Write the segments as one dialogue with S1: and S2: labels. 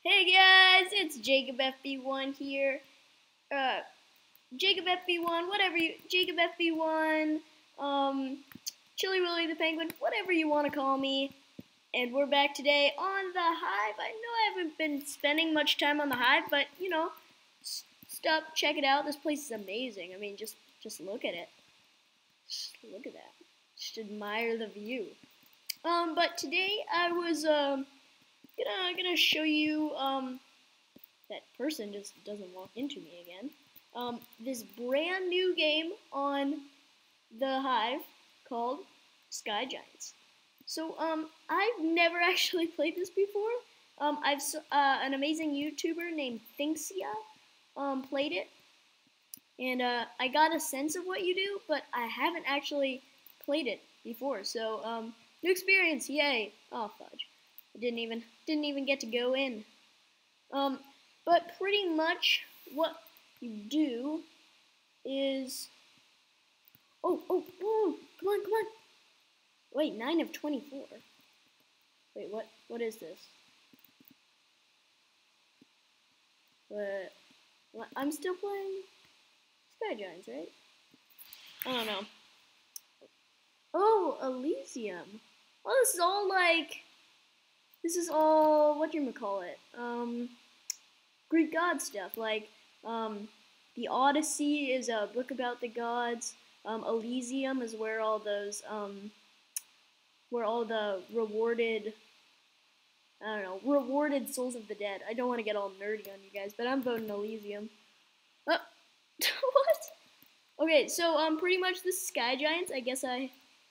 S1: Hey guys, it's Jacob FB1 here. Uh, Jacob FB1, whatever you, Jacob FB1, Chili Willy the Penguin, whatever you want to call me. And we're back today on the Hive. I know I haven't been spending much time on the Hive, but you know, stop, check it out. This place is amazing. I mean, just look at it. Just look at that. Just admire the view. But today I was gonna show you that person just doesn't walk into me again. This brand new game on the Hive called Sky Giants. So I've never actually played this before. I've an amazing YouTuber named Thinksia played it, and I got a sense of what you do, but I haven't actually played it before. So new experience, yay! Oh fudge, I didn't even get to go in. But pretty much what you do is, oh, come on. Wait, 9 of 24. Wait, what is this? What? I'm still playing Sky Giants, right? I don't know. Oh, Elysium. Well, this is all, whatchamacallit, Greek god stuff, like, the Odyssey is a book about the gods, Elysium is where all those, where all the rewarded, I don't know, rewarded souls of the dead. I don't want to get all nerdy on you guys, but I'm voting Elysium. Oh, what? Okay, so, pretty much this is Sky Giants. I guess I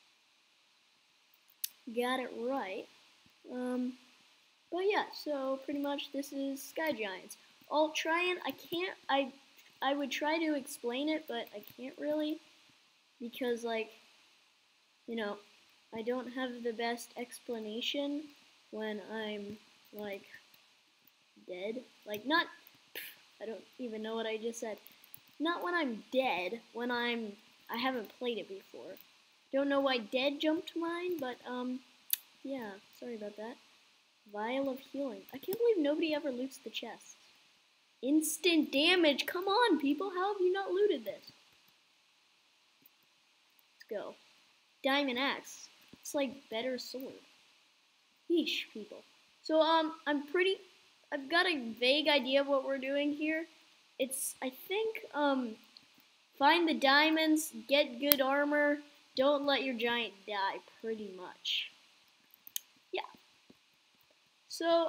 S1: got it right. But yeah, so pretty much this is Sky Giants. I'll try and, I would try to explain it, but I can't really, because, like, you know, I don't have the best explanation when I'm, like, dead. Like, not, I don't even know what I just said. Not when I'm dead, when I haven't played it before. Don't know why dead jumped to mind, but, yeah, sorry about that. Vial of Healing. I can't believe nobody ever loots the chests. Instant damage. Come on, people. How have you not looted this? Let's go. Diamond Axe. It's like better sword. Yeesh, people. So, I've got a vague idea of what we're doing here. It's, I think, find the diamonds, get good armor, don't let your giant die, pretty much. Yeah. So,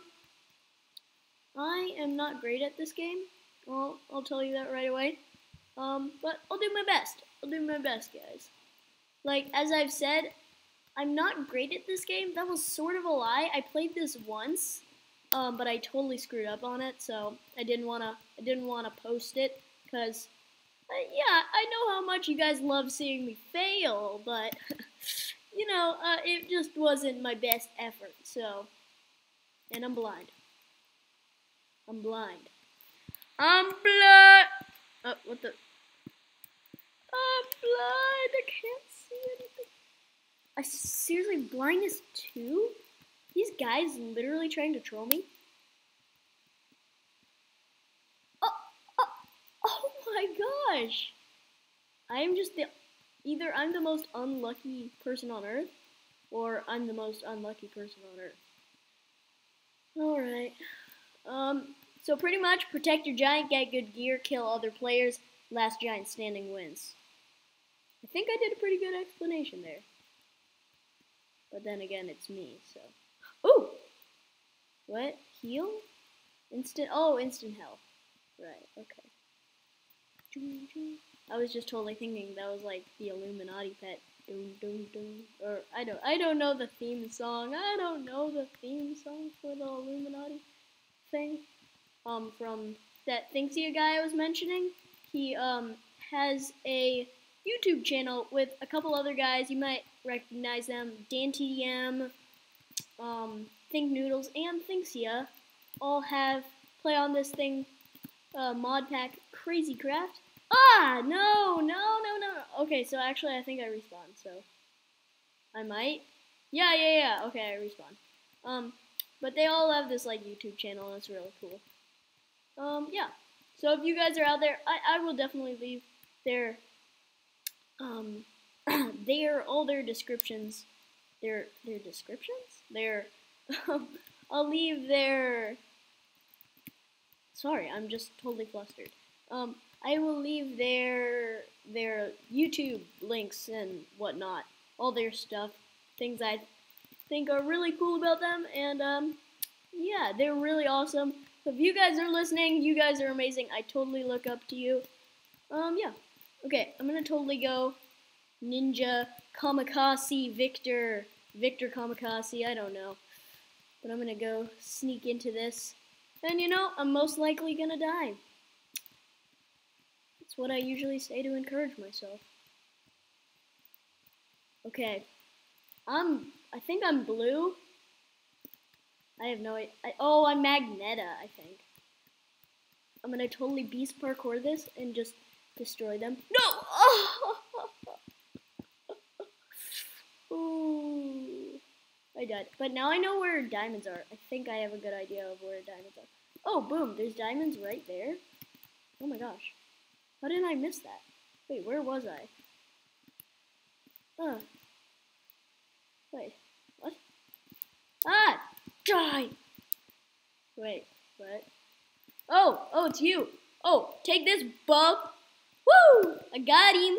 S1: I am not great at this game. I'll tell you that right away. But I'll do my best. I'll do my best, guys. Like, as I've said, I'm not great at this game. That was sort of a lie. I played this once, but I totally screwed up on it, so I didn't wanna post it, cause, yeah, I know how much you guys love seeing me fail, but you know, it just wasn't my best effort. So, and I'm blind. I'm blind. I'm blind. Oh, what the? I'm blind. I can't see anything. I seriously, blindness 2? These guys literally trying to troll me? Oh my gosh! I'm just either I'm the most unlucky person on Earth, or I'm the most unlucky person on Earth. Alright. So pretty much, protect your giant, get good gear, kill other players, last giant standing wins. I think I did a pretty good explanation there. But then again, it's me, so. Ooh! What? Heal? Instant health. Right, okay. I was just totally thinking that was like the Illuminati pet. Or I don't know the theme song. I don't know the theme song for the Illuminati thing. From that Thinksia guy I was mentioning. He has a YouTube channel with a couple other guys. You might recognize them. DanTDM, Think Noodles, and Thinksia all play on this thing, mod pack Crazy Craft. Ah, no. Okay, so actually I think I respawned, so I might. Yeah, okay, I respawned. But they all have this like YouTube channel, and it's really cool. Yeah. So if you guys are out there, I will definitely leave their all their descriptions. Their descriptions? I'll leave their. Sorry, I'm just totally flustered. I will leave their YouTube links and whatnot, all their stuff, things I think are really cool about them, and yeah, they're really awesome. So if you guys are listening, you guys are amazing. I totally look up to you. Yeah. Okay, I'm gonna totally go Ninja Kamikaze Victor Kamikaze. I don't know, but I'm gonna go sneak into this, and you know, I'm most likely gonna die. That's what I usually say to encourage myself. Okay, I think I'm blue. I have no idea. Oh, I'm Magneta, I think. I'm gonna totally beast parkour this and just destroy them. No! Oh! Ooh. I died. But now I know where diamonds are. I think I have a good idea of where diamonds are. Oh, boom. There's diamonds right there. Oh my gosh. How did I miss that? Wait, where was I? Wait. What? Ah! Die! Wait, what? Oh, it's you. Oh, take this, bug. Woo! I got him.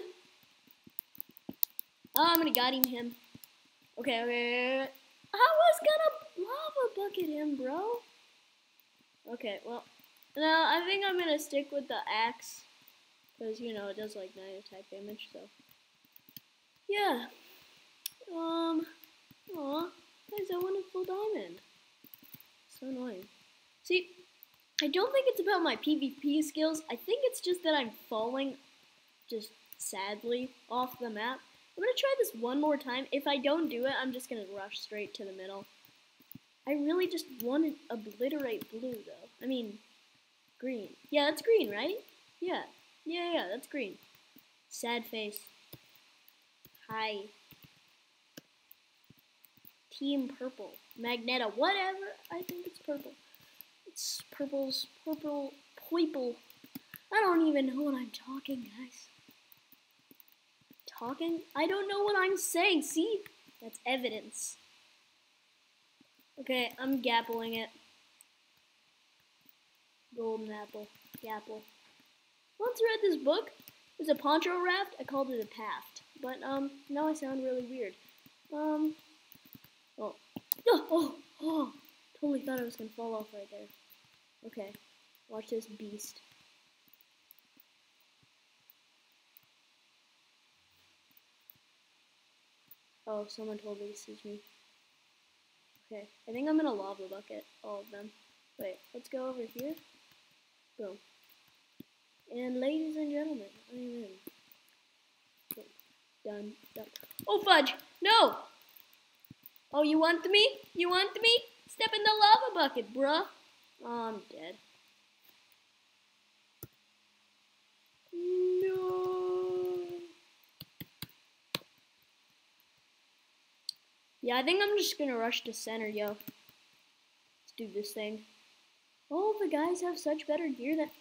S1: Oh, I'm gonna got him. Okay. I was gonna lava bucket him, bro. Okay, well, no, I think I'm gonna stick with the axe. Because, you know, it does like 9 attack damage, so. Yeah. Aw, guys, I want a full diamond. So annoying. See, I don't think it's about my PvP skills. I think it's just that I'm falling just sadly off the map. I'm gonna try this one more time. If I don't do it, I'm just gonna rush straight to the middle. I really just want to obliterate blue, though. I mean, green. Yeah, that's green, right? Yeah, that's green. Sad face. Hi. Team purple. Magneta, whatever. I think it's purple. It's purple. I don't even know what I'm talking, guys. Talking? I don't know what I'm saying. See? That's evidence. Okay, I'm gappling it. Golden apple. Gapple. Once read this book. It was a poncho raft. I called it a paft. But, now I sound really weird. Oh, totally thought I was gonna fall off right there. Okay, watch this beast. Oh, someone totally sees me. Okay, I think I'm gonna lava bucket all of them. Wait, let's go over here. Boom. And ladies and gentlemen, I'm in. Okay, done. Oh, fudge! No! Oh, you want me? You want me? Step in the lava bucket, bruh. Oh, I'm dead. No. Yeah, I think I'm just gonna rush to center, yo. Let's do this thing. All the guys have such better gear than...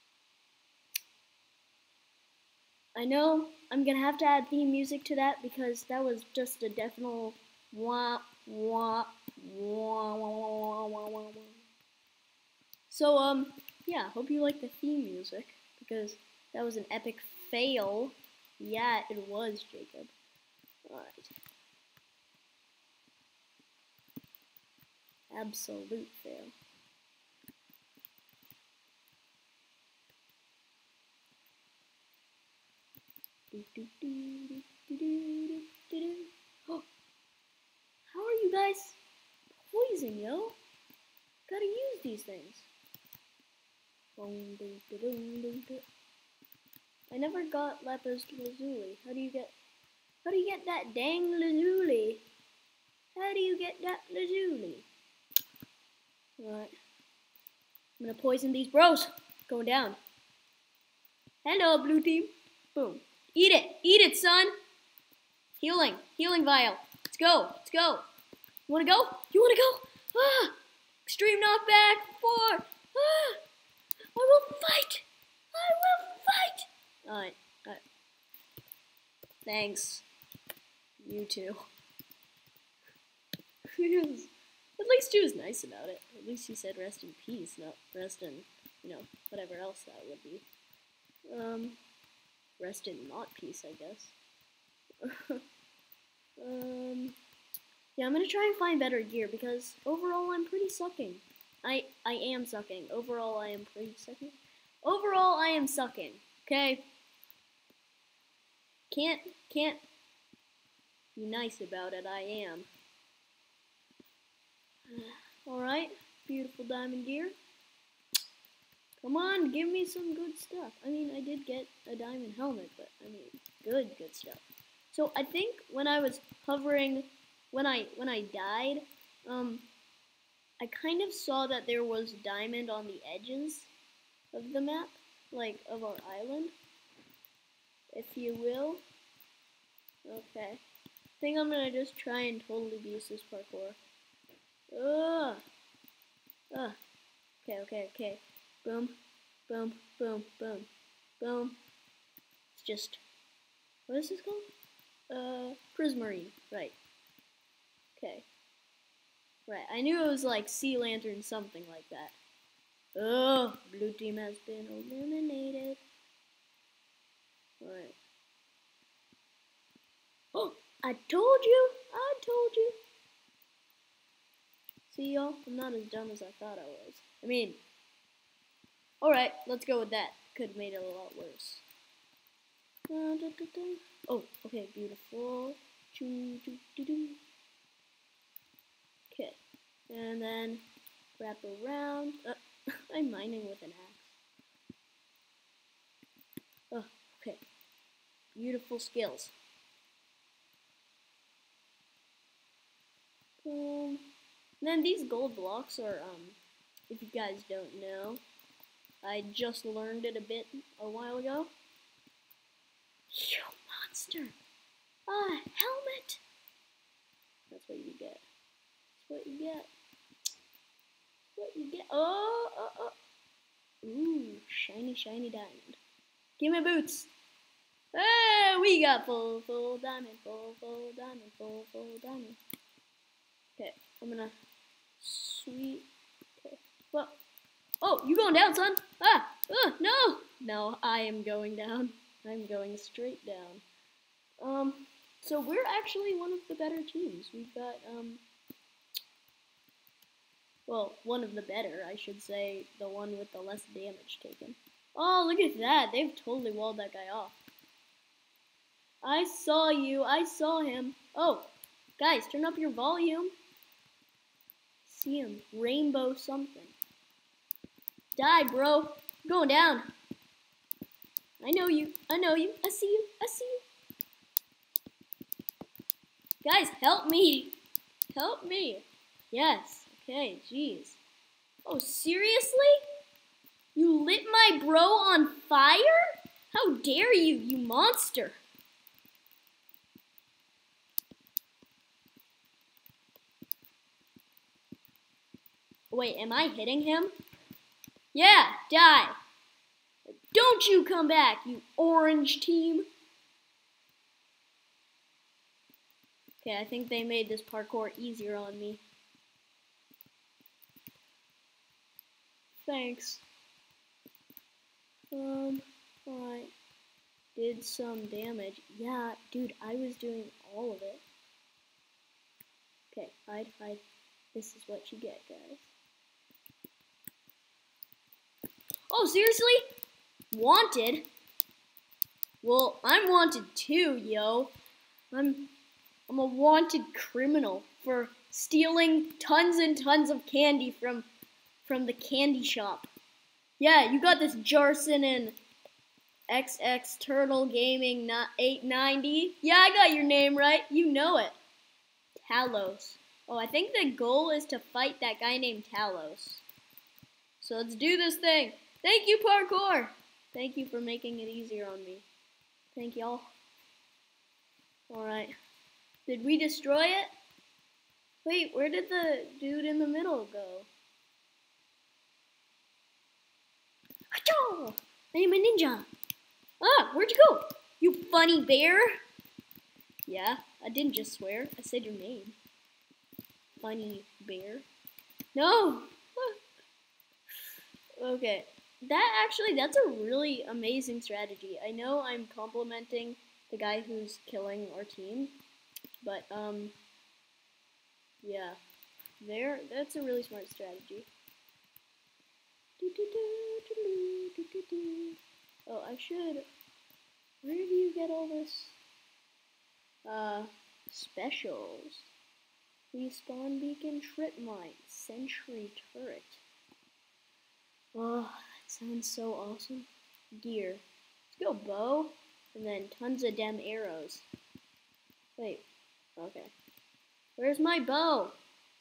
S1: I know I'm gonna have to add theme music to that because that was just a definite wah wah wah wah wah wah wah. So yeah, hope you like the theme music because that was an epic fail. Yeah, it was, Jacob. Alright. Absolute fail. Oh, how are you guys poison, yo? Gotta use these things. I never got lapis lazuli. How do you get that dang lazuli? How do you get that lazuli? Alright. I'm gonna poison these bros. Going down. Hello, blue team. Boom. Eat it, son. Healing vial. Let's go. You wanna go? Ah! Extreme knockback. 4. Ah, I will fight. I will fight. Alright. Thanks. You too. At least he was nice about it. At least he said rest in peace, not rest in, whatever else that would be. Rest in not peace, I guess. Yeah, I'm gonna try and find better gear because overall I'm pretty sucking. I am sucking. Overall I am pretty sucking. Overall I am sucking. Okay? Can't be nice about it. I am. Alright, beautiful diamond gear. Come on, give me some good stuff. I mean, I did get a diamond helmet, but I mean, good stuff. So I think when I was hovering, when I died, I kind of saw that there was diamond on the edges of the map, like of our island, if you will. Okay, I think I'm gonna just try and totally abuse this parkour. Okay. Boom. It's just, what is this called? Prismarine, right. Okay. Right, I knew it was like sea lantern, something like that. Blue team has been eliminated. Alright. Oh, I told you! See, y'all, I'm not as dumb as I thought I was. I mean, alright, let's go with that. Could have made it a lot worse. Oh, okay, beautiful. Okay, and then wrap around. I'm mining with an axe. Okay. Beautiful skills. And then these gold blocks are, if you guys don't know, I just learned it a while ago. You monster! Helmet! That's what you get. Ooh, shiny diamond. Give me boots. Hey, we got full diamond, full diamond. Okay, I'm gonna sweep. Okay, well, oh, you going down, son? No! No, I am going down. I'm going straight down. So we're actually one of the better teams. We've got, well, one of the better, I should say, the one with the less damage taken. Oh, look at that. They've totally walled that guy off. I saw you. I saw him. Oh, guys, turn up your volume. See him. Rainbow something. Die, bro. I'm going down. I know you. I see you. Guys, help me. Yes. Okay, jeez. Oh, seriously? You lit my bro on fire? How dare you, you monster! Wait, am I hitting him? Yeah, die! Don't you come back, you orange team! Okay, I think they made this parkour easier on me. Thanks. Alright. Did some damage. Yeah, dude, I was doing all of it. Okay, hide. This is what you get, guys. Oh, seriously? Wanted? Well, I'm wanted too, yo. I'm a wanted criminal for stealing tons and tons of candy from the candy shop. Yeah, you got this Jarson and XX Turtle Gaming 890. Yeah, I got your name right. You know it. Talos. Oh, I think the goal is to fight that guy named Talos. So let's do this thing. Thank you, parkour. Thank you for making it easier on me. Thank y'all. Alright. Did we destroy it? Wait, where did the dude in the middle go? Achoo! I am a ninja. Ah, where'd you go? You funny bear. Yeah, I didn't just swear. I said your name. Funny bear. No. Okay. That's a really amazing strategy. I know I'm complimenting the guy who's killing our team, but yeah. That's a really smart strategy. Oh, I should. Where do you get all this? Specials. Respawn beacon, trip mine, sentry turret. Oh, that sounds so awesome. Gear. Let's go bow, and then tons of damn arrows. Wait. Okay. Where's my bow?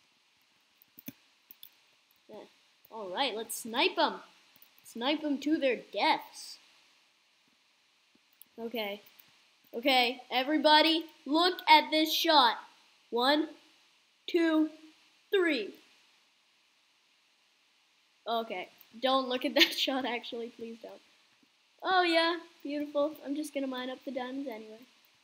S1: Yeah. Alright, let's snipe them. Snipe them to their deaths. Okay. Okay, everybody, look at this shot. 1, 2, 3. Okay, don't look at that shot, actually, please don't. Oh yeah, beautiful. I'm just gonna mine up the diamonds anyway.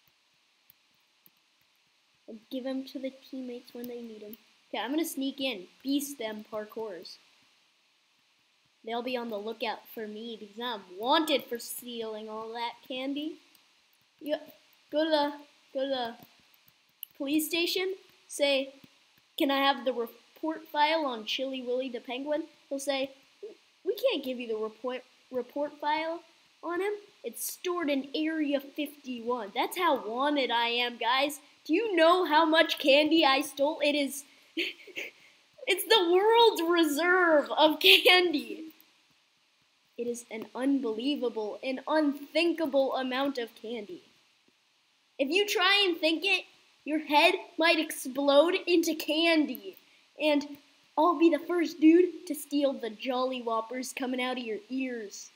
S1: I'll give them to the teammates when they need them. Okay, I'm gonna sneak in, beast them parkours. They'll be on the lookout for me because I'm wanted for stealing all that candy. You go to the police station. Say, can I have the report file on Chilly Willy the Penguin? He'll say, we can't give you the report file on him. It's stored in Area 51. That's how wanted I am, guys. Do you know how much candy I stole? It is, it's the world's reserve of candy. It is an unbelievable and unthinkable amount of candy. If you try and think it, your head might explode into candy. And I'll be the first dude to steal the Jolly Whoppers coming out of your ears.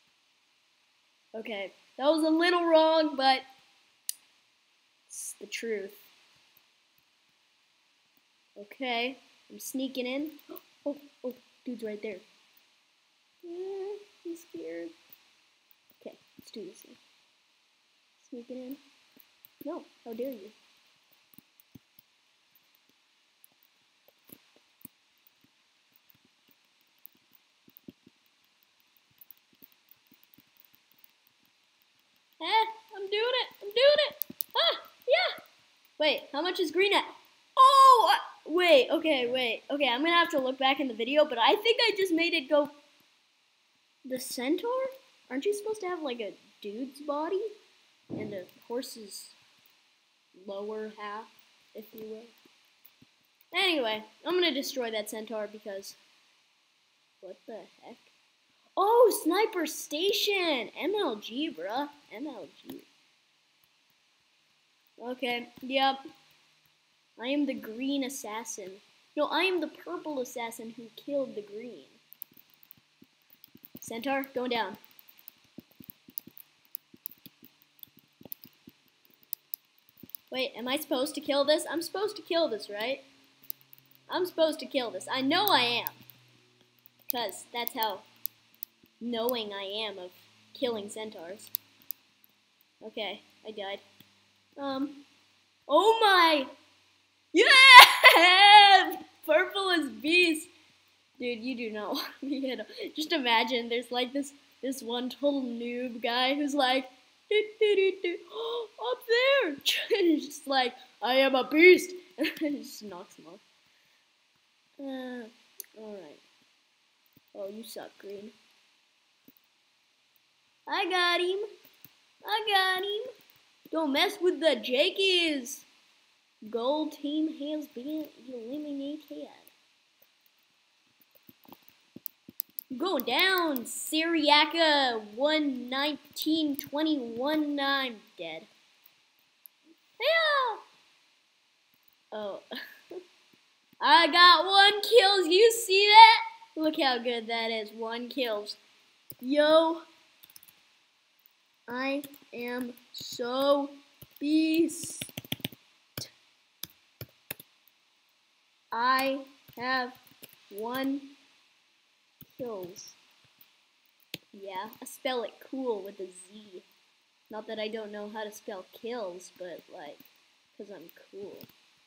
S1: Okay, that was a little wrong, but it's the truth. Okay, I'm sneaking in. Oh, dude's right there. He's scared. Okay, let's do this thing. Sneaking in. No, how dare you? I'm doing it! Ah, yeah! Wait, how much is green at? Oh, wait, okay, I'm gonna have to look back in the video, but I think I just made it go... The centaur? Aren't you supposed to have like a dude's body? And a horse's lower half, if you will. Anyway, I'm gonna destroy that centaur because... What the heck? Oh, Sniper Station! MLG, bruh. MLG. Okay, yep. I am the green assassin. No, I am the purple assassin who killed the green. Centaur, going down. Wait, am I supposed to kill this? I'm supposed to kill this, right? I'm supposed to kill this. I know I am. Because that's how knowing I am of killing centaurs. Okay, I died. Oh my! Yeah! Purple is beast! Dude, you do not want me to just imagine there's like this one total noob guy who's like, up there! Just like, I am a beast! Just knocks him off. Alright. Oh, you suck, green. I got him! Don't mess with the Jakeys! Gold team has been eliminated. Going down, Syriaca 11921. I'm dead. Yeah. Oh, I got 1 kill. You see that? Look how good that is. 1 kills. Yo, I am so beast. I have 1 kills. Yeah, I spell it cool with a Z. Not that I don't know how to spell kills, but like, because I'm cool.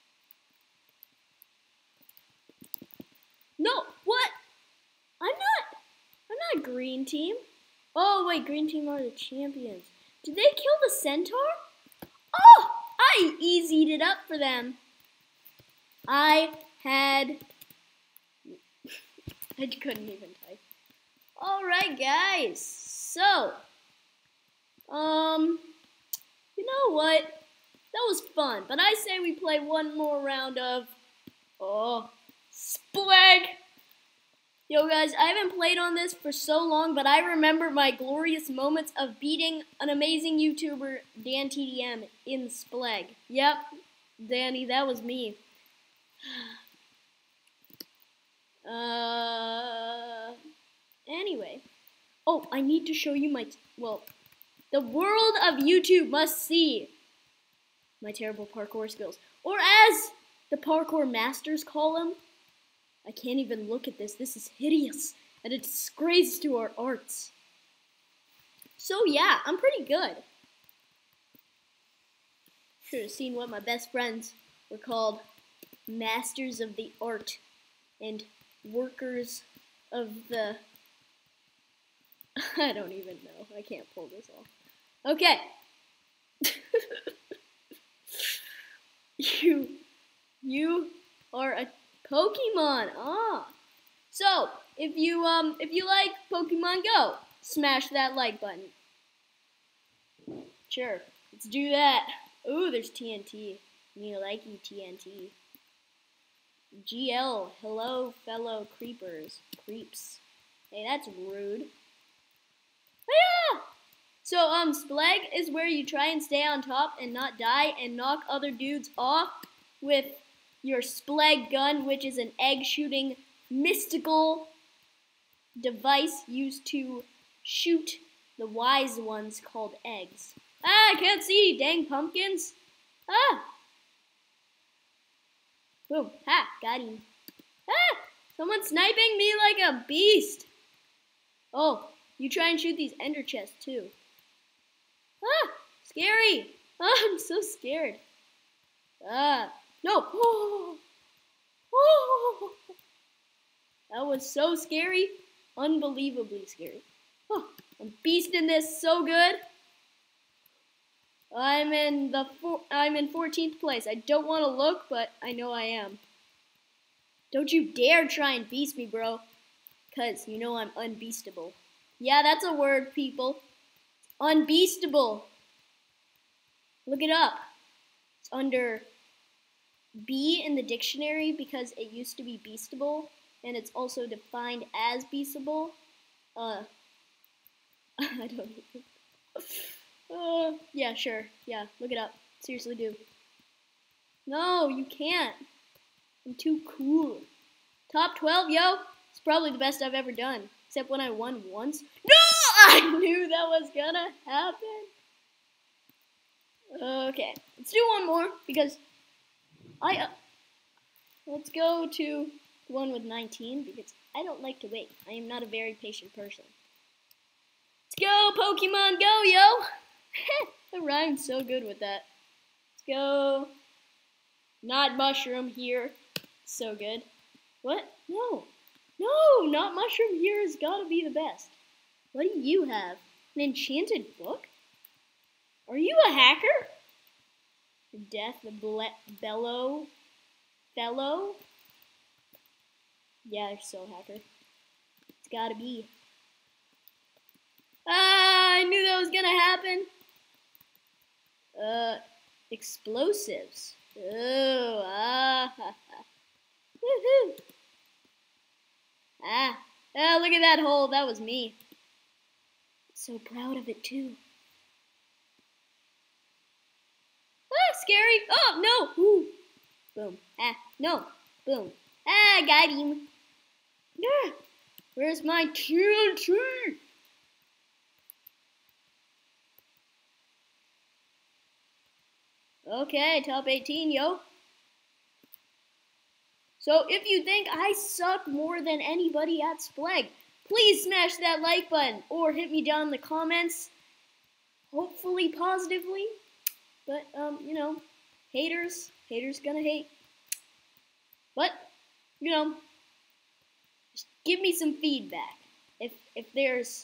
S1: No, what? I'm not green team. Oh wait, green team are the champions. Did they kill the centaur? Oh, I easied it up for them. I couldn't even type. Alright guys, so, you know what? That was fun, but I say we play one more round of, Spleg! Yo guys, I haven't played on this for so long, but I remember my glorious moments of beating an amazing YouTuber, Dan TDM, in Spleg. Yep, Danny, that was me. Anyway. Oh, I need to show you the world of YouTube must see my terrible parkour skills. Or as the parkour masters call them, I can't even look at this. This is hideous and a disgrace to our arts. So yeah, I'm pretty good. Should have seen what my best friends were called. Masters of the art and workers of the... I don't even know. I can't pull this off. Okay. You are a Pokemon. Ah. So, if you like Pokemon Go, smash that like button. Sure. Let's do that. Ooh, there's TNT. Me likey TNT. GL, hello fellow creepers. Creeps. Hey, that's rude. Ah! So, Spleg is where you try and stay on top and not die and knock other dudes off with your Spleg gun, which is an egg-shooting mystical device used to shoot the wise ones called eggs. Ah, I can't see, dang pumpkins. Ah! Boom, ha, got him. Ah! Someone's sniping me like a beast. Oh, you try and shoot these ender chests too. Ah, scary. Ah, I'm so scared. Ah, no. Oh, oh. That was so scary. Unbelievably scary. Oh, I'm beasting this so good. I'm in 14th place. I don't want to look, but I know I am. Don't you dare try and beast me, bro. Cause you know I'm unbeastable. Yeah, that's a word, people. Unbeastable. Look it up. It's under B in the dictionary because it used to be beastable, and it's also defined as beastable. I don't know. Yeah, sure. Yeah, look it up. Seriously, do. No, you can't. I'm too cool. Top 12, yo. It's probably the best I've ever done. Except when I won once. No! I knew that was gonna happen. Okay, let's do one more because let's go to the one with 19 because I don't like to wait. I am not a very patient person. Let's go, Pokemon Go, yo! I rhymed so good with that. Let's go. Not mushroom here. So good. What? No. No, not mushroom here has got to be the best. What do you have? An enchanted book? Are you a hacker? Death the Bellow? Fellow? Yeah, they're so hacker. It's gotta be. Ah, I knew that was gonna happen. Explosives. Oh, ah, ha, ha. Woohoo! Ah, look at that hole. That was me. So proud of it too. Ah, scary. Oh, no. Ooh. Boom. Ah, no. Boom. Ah, got him. Ah, where's my TNT? Okay, top 18, yo. So if you think I suck more than anybody at Spleg, please smash that like button or hit me down in the comments. Hopefully positively. But, you know, haters gonna hate. But, you know, just give me some feedback. If there's...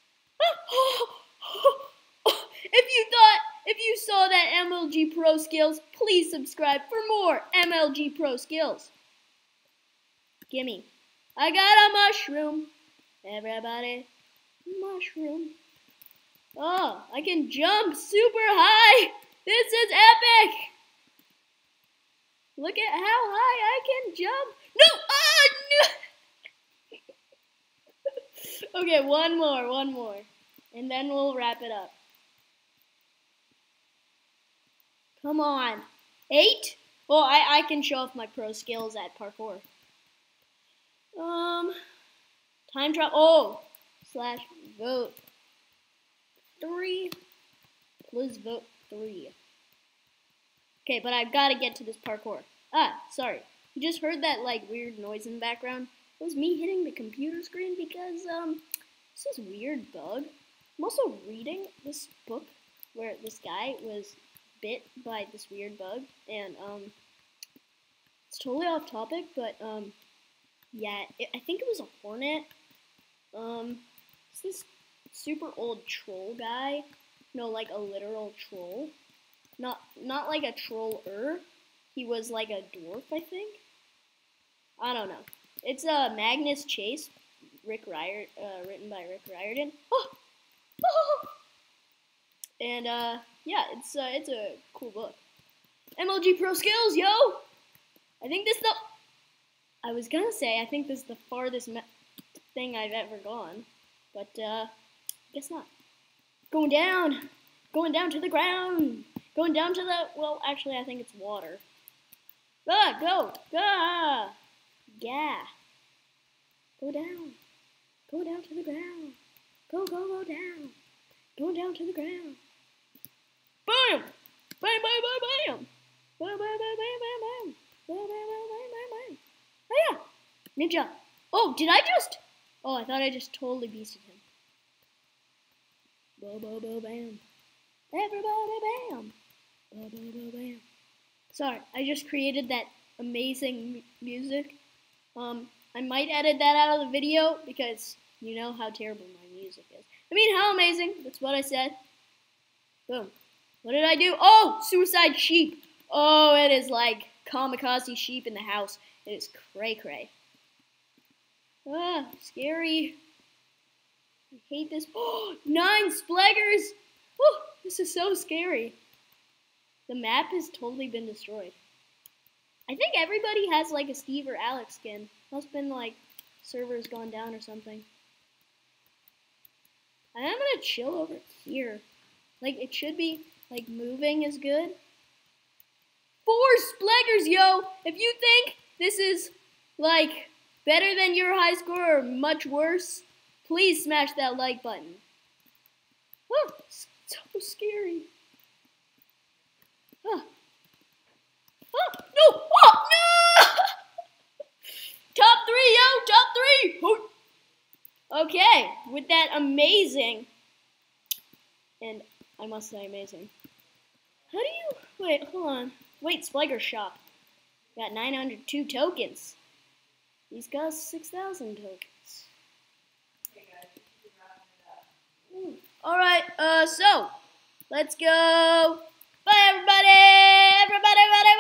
S1: If you saw that MLG Pro Skills, please subscribe for more MLG Pro Skills. Gimme. I got a mushroom. Everybody, mushroom. Oh, I can jump super high. This is epic. Look at how high I can jump. No! No! Okay, one more. And then we'll wrap it up. Come on. 8? Well, I can show off my pro skills at parkour. Time trial. Oh! / vote 3. Please vote 3. Okay, but I've got to get to this parkour. Ah, sorry. You just heard that, like, weird noise in the background? It was me hitting the computer screen because, this is a weird bug. I'm also reading this book where this guy was bit by this weird bug, and, it's totally off topic, but, yeah, I think it was a hornet. It's this super old troll guy. No, like a literal troll. Not like a troller. He was like a dwarf, I think. I don't know. It's Magnus Chase, written by Rick Riordan. Oh! Oh! And yeah, it's a cool book. MLG Pro Skills, yo! I think this is the farthest thing I've ever gone, but guess not. Going down to the ground, going down to the, well, actually I think it's water. Ah, go, ah, yeah. Go down to the ground. Go down. Go down to the ground. Bam! Bam, bam, bam, bam. Bam, bam, bam, bam, bam, bam. Bam, bam, bam, bam, bam, bam. Oh yeah! Ninja. Oh, did I just? Oh, I thought I just totally beasted him. Bo, bo, bo, bam. Everybody bam. Bo, bo, bo, bam. Sorry, I just created that amazing music. I might edit that out of the video because you know how terrible my music is. I mean, how amazing. That's what I said. Boom. What did I do? Oh, suicide sheep. Oh, it is like kamikaze sheep in the house. It is cray-cray. Ah, scary. I hate this. Oh, 9 splaggers. Oh, this is so scary. The map has totally been destroyed. I think everybody has like a Steve or Alex skin. Must have been like servers gone down or something. I am gonna chill over here. Like it should be like moving is good. 4 splaggers, yo! If you think this is like better than your high score or much worse, please smash that like button. Oh, it's so scary. Oh, no! Oh, no! Top 3, yo! Top 3! Okay, with that amazing, and I must say amazing. How do you, wait, hold on. Wait, Splagger Shop. Got 902 tokens. He's got 6,000 tokens. Alright, so, let's go. Bye, everybody! Everybody!